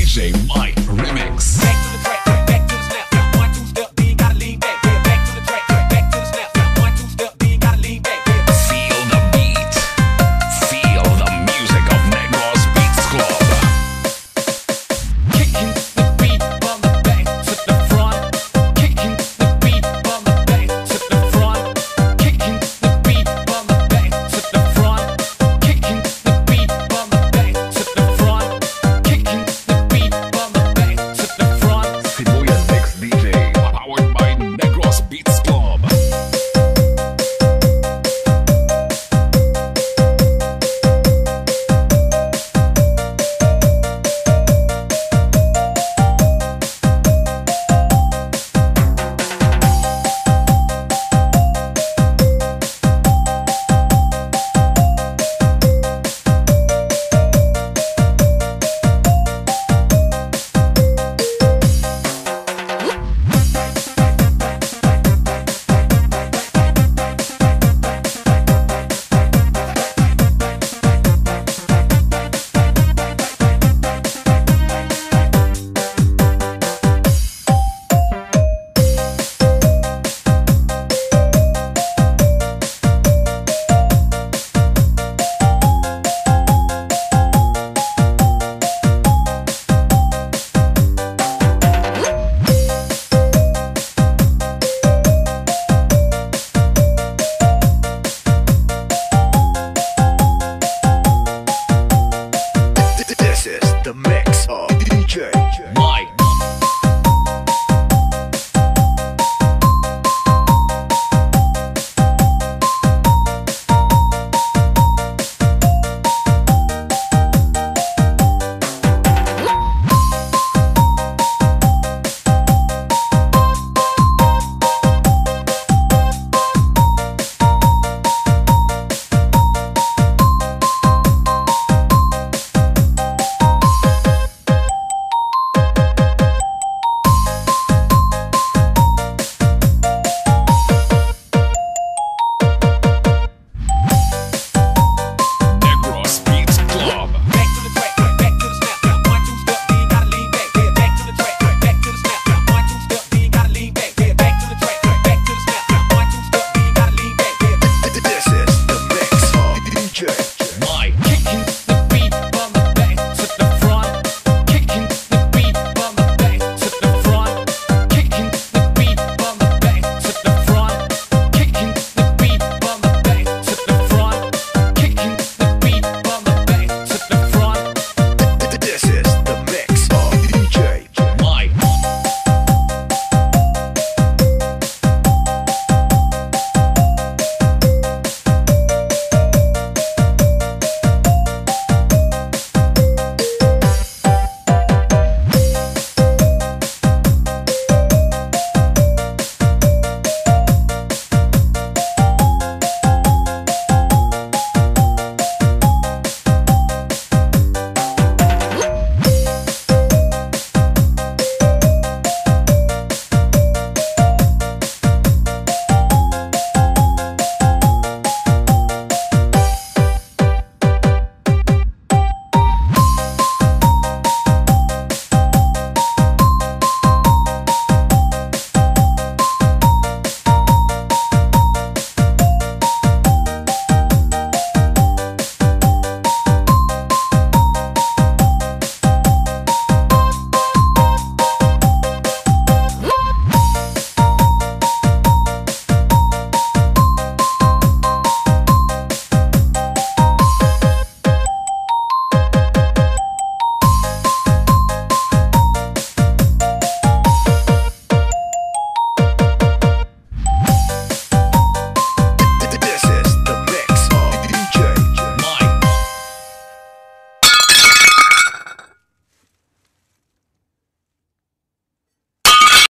DJ Mike Remix. Back to the track, back to the snap. 1, 2 step, then gotta lean back. Back to the track, back to the snap. 1, 2 step, then gotta lean back. Feel the beat. Feel the music of Negros Beats Club. Kicking the beat from the back to the front. Kicking the beat from the back to the front. Kicking the beat from the back to the front. Kicking the beat from the back to the front. Kicking the beat from the back to the front. Shibuya Next DJ. Powered by Negros Beats Club. This is the mix of DJ Mike